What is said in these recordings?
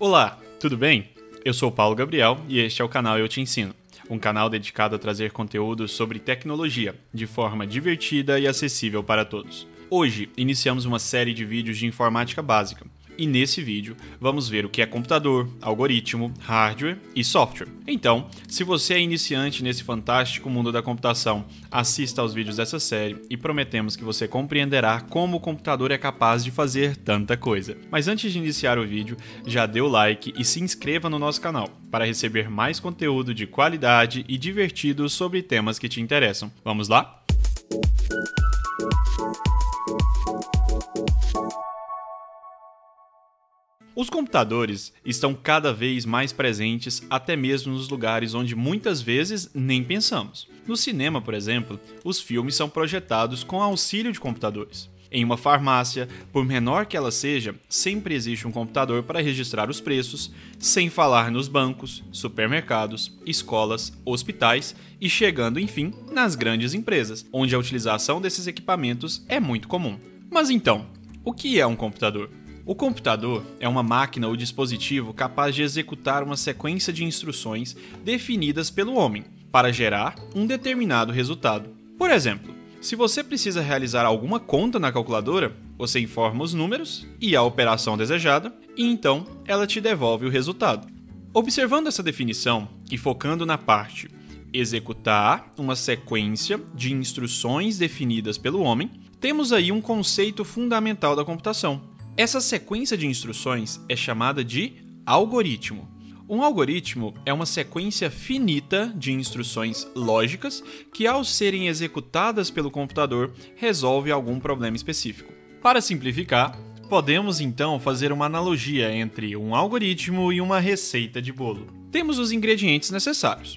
Olá, tudo bem? Eu sou o Paulo Gabriel e este é o canal Eu Te Ensino, um canal dedicado a trazer conteúdos sobre tecnologia de forma divertida e acessível para todos. Hoje iniciamos uma série de vídeos de informática básica. E nesse vídeo vamos ver o que é computador, algoritmo, hardware e software. Então, se você é iniciante nesse fantástico mundo da computação, assista aos vídeos dessa série e prometemos que você compreenderá como o computador é capaz de fazer tanta coisa. Mas antes de iniciar o vídeo, já dê o like e se inscreva no nosso canal para receber mais conteúdo de qualidade e divertido sobre temas que te interessam. Vamos lá? Os computadores estão cada vez mais presentes até mesmo nos lugares onde muitas vezes nem pensamos. No cinema, por exemplo, os filmes são projetados com auxílio de computadores. Em uma farmácia, por menor que ela seja, sempre existe um computador para registrar os preços, sem falar nos bancos, supermercados, escolas, hospitais e chegando, enfim, nas grandes empresas, onde a utilização desses equipamentos é muito comum. Mas então, o que é um computador? O computador é uma máquina ou dispositivo capaz de executar uma sequência de instruções definidas pelo homem para gerar um determinado resultado. Por exemplo, se você precisa realizar alguma conta na calculadora, você informa os números e a operação desejada, e então ela te devolve o resultado. Observando essa definição e focando na parte executar uma sequência de instruções definidas pelo homem, temos aí um conceito fundamental da computação. Essa sequência de instruções é chamada de algoritmo. Um algoritmo é uma sequência finita de instruções lógicas que, ao serem executadas pelo computador, resolve algum problema específico. Para simplificar, podemos então fazer uma analogia entre um algoritmo e uma receita de bolo. Temos os ingredientes necessários: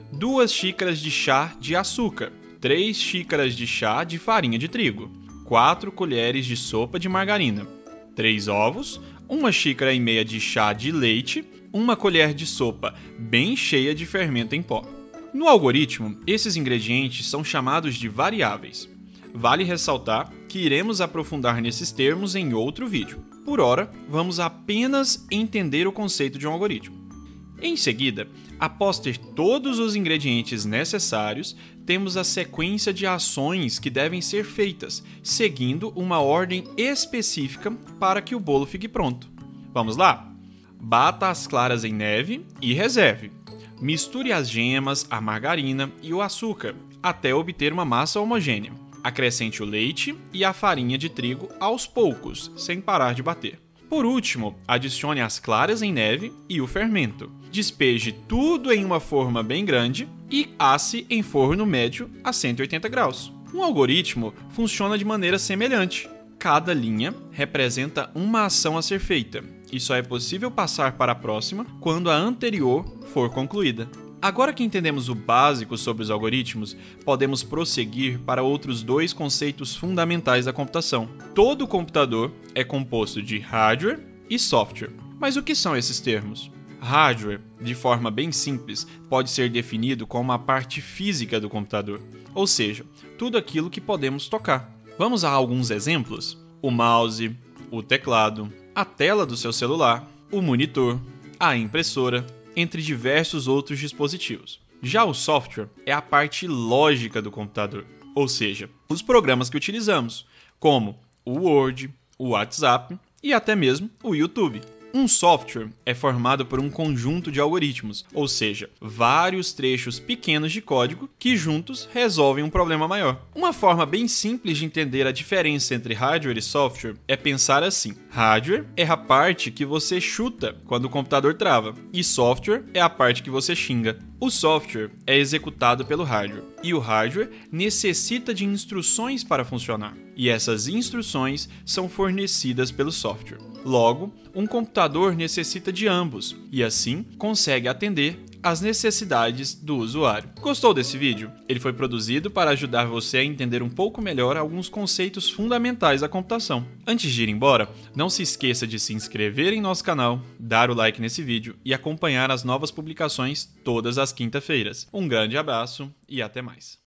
2 xícaras de chá de açúcar, 3 xícaras de chá de farinha de trigo, 4 colheres de sopa de margarina, 3 ovos, 1,5 xícaras de chá de leite, 1 colher de sopa bem cheia de fermento em pó. No algoritmo, esses ingredientes são chamados de variáveis. Vale ressaltar que iremos aprofundar nesses termos em outro vídeo. Por ora, vamos apenas entender o conceito de um algoritmo. Em seguida, após ter todos os ingredientes necessários, temos a sequência de ações que devem ser feitas, seguindo uma ordem específica para que o bolo fique pronto. Vamos lá? Bata as claras em neve e reserve. Misture as gemas, a margarina e o açúcar, até obter uma massa homogênea. Acrescente o leite e a farinha de trigo aos poucos, sem parar de bater. Por último, adicione as claras em neve e o fermento. Despeje tudo em uma forma bem grande e asse em forno médio a 180 graus. Um algoritmo funciona de maneira semelhante. Cada linha representa uma ação a ser feita e só é possível passar para a próxima quando a anterior for concluída. Agora que entendemos o básico sobre os algoritmos, podemos prosseguir para outros 2 conceitos fundamentais da computação. Todo computador é composto de hardware e software. Mas o que são esses termos? Hardware, de forma bem simples, pode ser definido como a parte física do computador, ou seja, tudo aquilo que podemos tocar. Vamos a alguns exemplos? O mouse, o teclado, a tela do seu celular, o monitor, a impressora, entre diversos outros dispositivos. Já o software é a parte lógica do computador, ou seja, os programas que utilizamos, como o Word, o WhatsApp e até mesmo o YouTube. Um software é formado por um conjunto de algoritmos, ou seja, vários trechos pequenos de código que juntos resolvem um problema maior. Uma forma bem simples de entender a diferença entre hardware e software é pensar assim: hardware é a parte que você chuta quando o computador trava, e software é a parte que você xinga. O software é executado pelo hardware, e o hardware necessita de instruções para funcionar, e essas instruções são fornecidas pelo software. Logo, um computador necessita de ambos, e assim consegue atender às necessidades do usuário. Gostou desse vídeo? Ele foi produzido para ajudar você a entender um pouco melhor alguns conceitos fundamentais da computação. Antes de ir embora, não se esqueça de se inscrever em nosso canal, dar o like nesse vídeo e acompanhar as novas publicações todas as quinta-feiras. Um grande abraço e até mais.